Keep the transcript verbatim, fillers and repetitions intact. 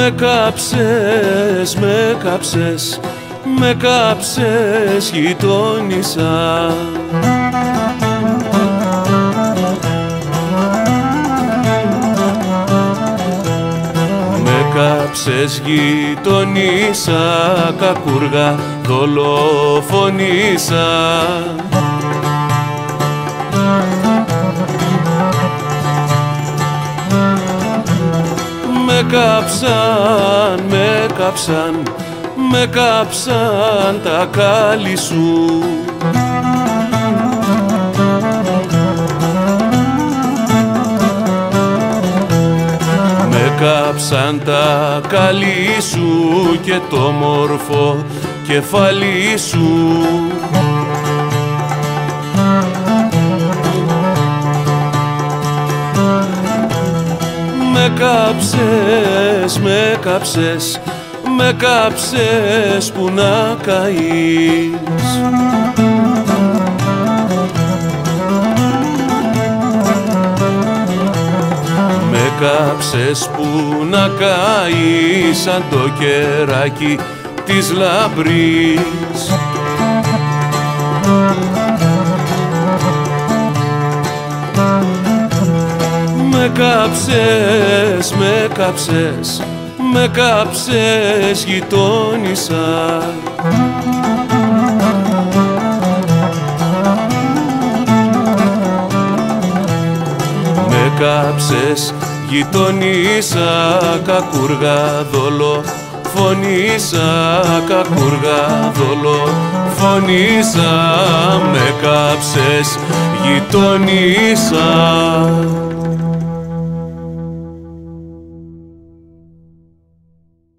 Με κάψες, με κάψες, με κάψες γειτόνισσα. Με κάψες γειτονίσσα, κακούργα δολοφονίσα. Με κάψαν, με κάψαν, με κάψαν τα κάλλη σου. Με κάψαν τα κάλλη σου και το μόρφο κεφάλι σου. Με κάψες, με κάψες, με κάψες που να καείς. Με κάψες που να καείς σαν το κεράκι της λαμπρής. Με κάψες, με κάψες, με κάψες γειτόνισσα. Με κάψες γειτόνισσα, κακούργα δολοφονίσα, κακούργα δολοφονίσα. Με κάψες γειτόνισσα.